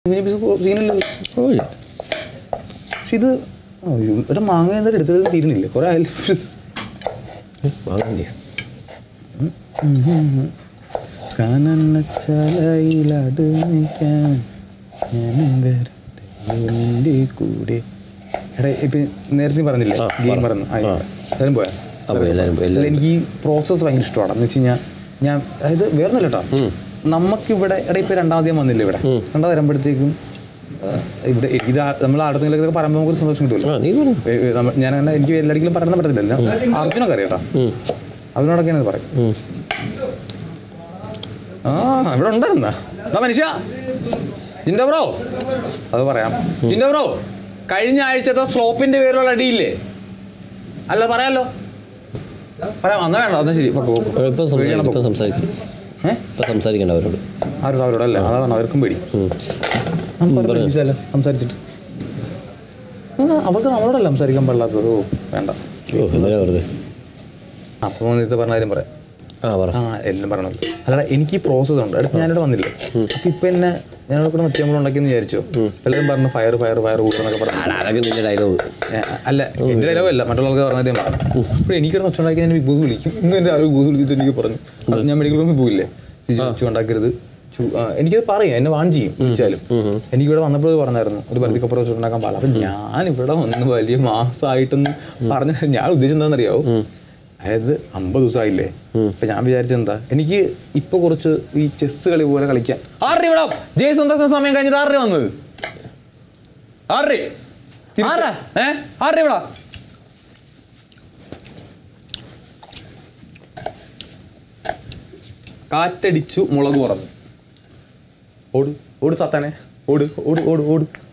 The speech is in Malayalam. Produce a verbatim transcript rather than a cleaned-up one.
സീനല്ലോ. പക്ഷെ ഇത് ഇവിടെ മാങ്ങ എന്തായാലും എടുത്തത് തീരുന്നില്ല, കുറെ ആയാലും കൂടെ. എടാ ഇപ്പൊ നേരത്തെ പറഞ്ഞില്ലേ ഗെയിം മറന്നു, എല്ലാവരും പോയാ? എനിക്ക് ഈ പ്രോസസ്സ് ഭയങ്കര ഇഷ്ടമാണ്. എന്ന് വെച്ച് കഴിഞ്ഞാൽ ഞാൻ അതായത് വേറൊന്നുമില്ല കേട്ടോ, നമുക്കിവിടെ എടാ ഇപ്പം രണ്ടാമതേം വന്നില്ല ഇവിടെ, രണ്ടാമത് വരുമ്പോഴത്തേക്കും ഇവിടെ ഇത് നമ്മൾ അടുത്തെങ്കിലൊക്കെ പറയുമ്പോൾ നമുക്ക് സന്തോഷം കിട്ടുമല്ലോ. ഞാൻ അങ്ങനെ എനിക്ക് എല്ലാവർക്കും പറയാൻ പറ്റത്തില്ല. അർജുനൊക്കെ അറിയാം കേട്ടോ, അതിനോടൊക്കെയാണ് പറയും. ആ ഇവിടെ ഉണ്ടായിരുന്നാ മനുഷ്യ ജിൻഡോ ബ്രോ, അത് പറയാം. ജിൻഡോ ബ്രോ, കഴിഞ്ഞ ആഴ്ചത്തെ സ്ലോപ്പിന്റെ പേരുള്ള അടിയില്ലേ? അല്ല പറയാലോ, പറയാം. അന്നാ വേണ്ട, അന്നാ ശരി. സംസാരിക്കണ്ട അവരോട്, ആരോട്? അവരോട് അല്ല, അതാണ് അവർക്കും പേടി. സംസാരിച്ചിട്ട് അവർക്ക് നമ്മളോടല്ല സംസാരിക്കാൻ പാടില്ലാത്തതോ? വേണ്ട, വെറുതെ. അപ്പോൾ നേരത്തെ പറഞ്ഞ കാര്യം പറയാം. ആ എല്ലാം പറയണല്ലോ. അല്ലാതെ എനിക്ക് ഈ പ്രോസസ് ഉണ്ട്. അടുത്ത് ഞാനിവിടെ വന്നില്ലേ, അപ്പം ഇപ്പം എന്നെ ഞാനിവിടെ കൂടെ മറ്റേ ഉണ്ടാക്കിയെന്ന് വിചാരിച്ചോ. എല്ലാവരും പറഞ്ഞു ഫയർ ഫയർ ഫയർ കൂടെന്നൊക്കെ പറഞ്ഞു. ഡയലോഗ് അല്ല, എൻ്റെ ഡയലോഗ് അല്ല, മറ്റുള്ള ആൾക്കാർ പറഞ്ഞാൽ പറഞ്ഞു. അപ്പോൾ എനിക്കിവിടെ ഒച്ചുണ്ടാക്കി ഞാൻ ബിഗ് ബോസ് വിളിക്കും. ഇന്നും എൻ്റെ ആ ഒരു ബോസ് വിളിച്ചിട്ട് എനിക്ക് പറഞ്ഞു, ഞാൻ മെഡിക്കൽ റൂമിൽ പോയില്ലേ, ചു ഉണ്ടാക്കരുത്. എനിക്കത് പറയാം, എന്നെ വാൺ ചെയ്യും വിളിച്ചാലും. എനിക്കിവിടെ വന്നപ്പോൾ പറഞ്ഞായിരുന്നു ഒരു ബർദിക്കപ്പുറം വെച്ചിട്ടുണ്ടാക്കാൻ പാടില്ല. അപ്പം ഞാനിവിടെ വന്ന് വലിയ മാസമായിട്ടൊന്നും പറഞ്ഞ ഞാൻ ഉദ്ദേശിച്ചത് എന്താണെന്നറിയാവോ? അതായത് അമ്പത് ദിവസമായില്ലേ, ഇപ്പം ഞാൻ വിചാരിച്ചെന്താ, എനിക്ക് ഇപ്പൊ കുറച്ച് ഈ ചെസ് കളി പോലെ കളിക്കാൻ. ആറര ഇവിടെ ജയ് സന്തോഷം സമയം കഴിഞ്ഞിട്ട് ആറര വന്നത്, ആറര ഏ ആറര ഇവിടെ. കാറ്റടിച്ചു മുളക് കുറഞ്ഞു. ഓട് ഓട് സത്താനെ, ഓട് ഓട് ഓട് ഓട്